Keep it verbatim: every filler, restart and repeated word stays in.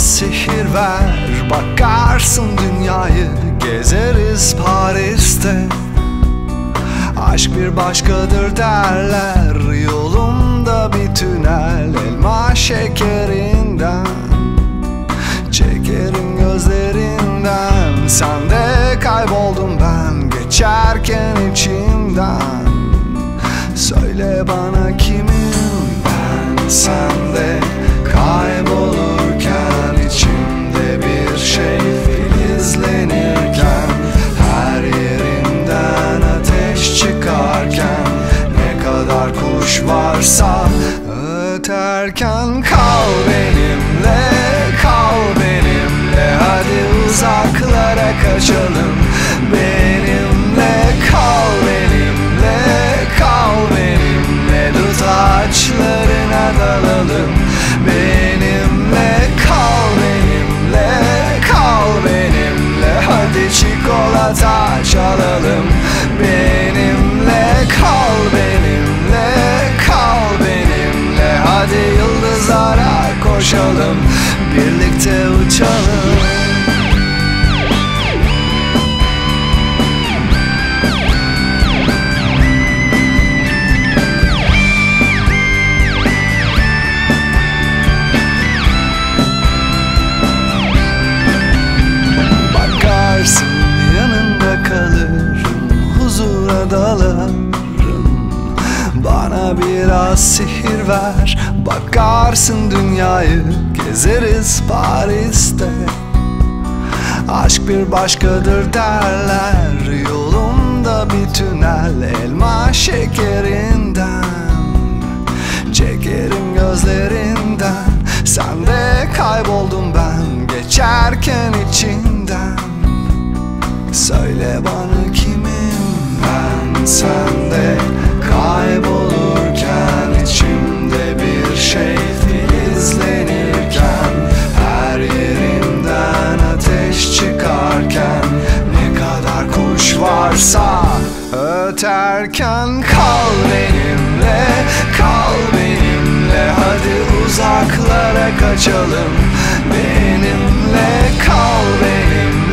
sihir ver, bakarsın dünyayı, gezeriz Paris'te. Aşk bir başkadır derler, yolumda bir tünel, elma şekerinden çekerim gözlerinden. Sen de kayboldum ben geçerken içimden. Söyle bana kimim ben, sen de kaybolurken, içimde bir şey filizlenirken, her yerimden ateş çıkarken, ne kadar kuş varsa öterken, kal benimle, kal benimle, hadi uzaklara kaçalım. Benimle kal, benimle kal, benimle dut ağaçlarına dalalım. Benimle kal, benimle kal, benimle, hadi çikolata çalalım. Benimle kal, benimle kal, benimle, hadi yıldızlara koşalım, birlikte uçalım. Yanında kalırım, huzura dalarım. Bana biraz sihir ver, bakarsın dünyayı, gezeriz Paris'te. Aşk bir başkadır derler, yolumda bir tünel, elma şekerinden çekerim gözlerinden. Sen de kayboldum ben geçerken içinden. Söyle bana kimim ben, sen de kaybolurken, içimde bir şey filizlenirken, her yerimden ateş çıkarken, ne kadar kuş varsa öterken, kal benimle, kal benimle, hadi uzaklara kaçalım. Benimle kal, benimle